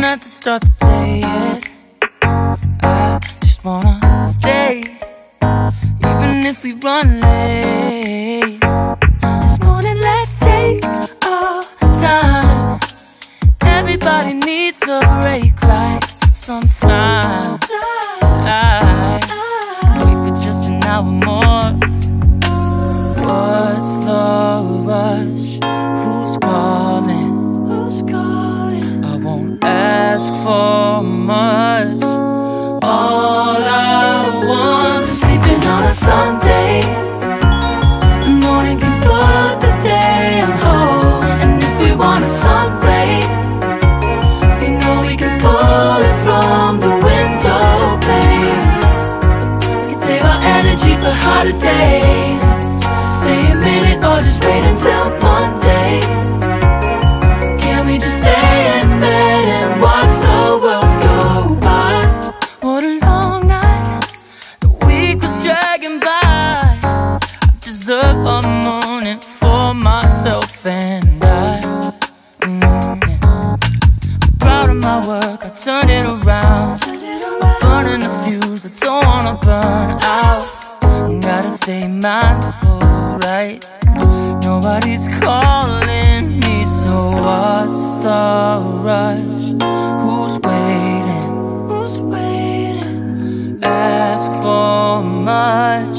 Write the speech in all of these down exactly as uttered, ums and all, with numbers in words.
have to start the day yet. I just wanna stay, even if we run late. This morning let's take our time. Everybody needs a break, right? Sometimes I wait for just an hour more. What's the rush? Who's calling? Who's calling? I won't ask for much. All I want is sleeping on a Sunday. The morning can put the day on hold. And if we want a sun ray, you know we can pull it from the window pane. We can save our energy for harder days. Stay a minute or just wait until Monday. Can we just stay in bed and watch the world go by? What a long night, the week was dragging by. I deserve a morning for myself and I. mm, yeah. I'm proud of my work, I turned it around. Burning the fuse, I don't wanna burn out. Gotta stay mindful, right? Nobody's calling me, so what's the rush? Who's waiting? Who's waiting? Ask for much.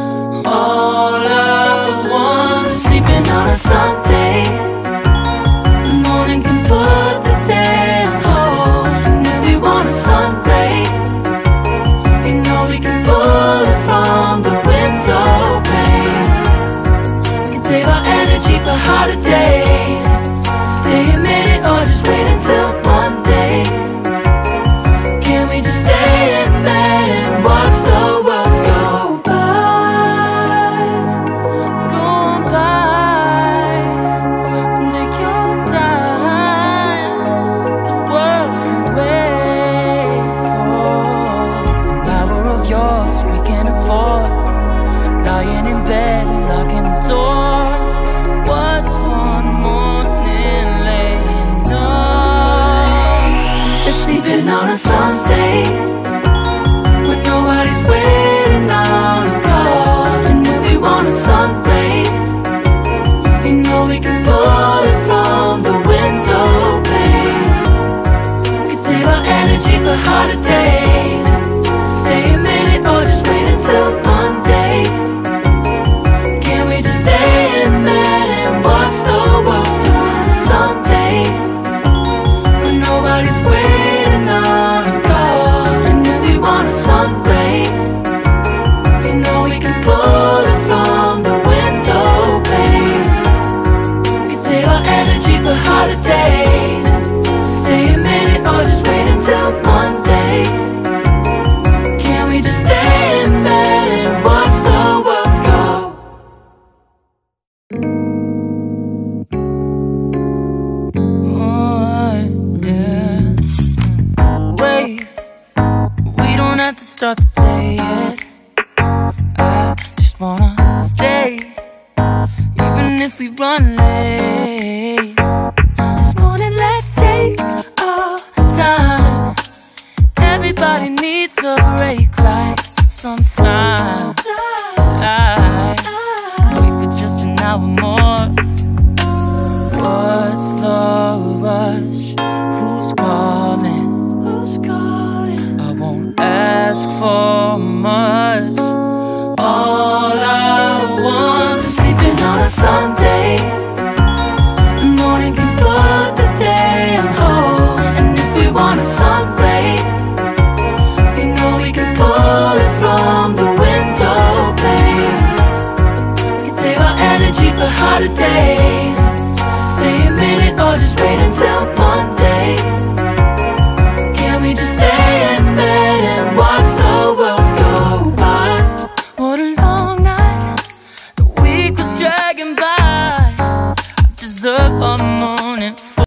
All I want is sleeping on a Sunday. The morning can put the day on hold. And if we want a sun ray, you know we can pull it from the window pane. We can save our energy for harder days. Stay a minute or just wait until Monday. Can we just stay in bed and watch the world go by? Go on by and take your time. The world can wait for an hour of yours we can afford. Lying in bed and locking the door. What's one morning laying on? It's sleeping on a Sunday when nobody's waiting on a call. And if we want a sun ray, you know we can pull it from the window pane. We can save our energy for harder days. Stay a minute or just wait until Monday. Can we just stay in bed and watch the world turn to Sunday when nobody's waiting on a call? And if we want a sun ray, you know we can pull it from the window pane. We can save our energy for harder days. Stay a minute or just wait until Monday. Can we just stay in bed and watch the world go? Oh, yeah. Wait, we don't have to start the day yet. I just wanna stay, even if we run late. This morning let's take our time. Everybody needs a break, right? Sometimes I wait for just an hour more. What's the rush? Who's calling? Who's calling? I won't ask for much.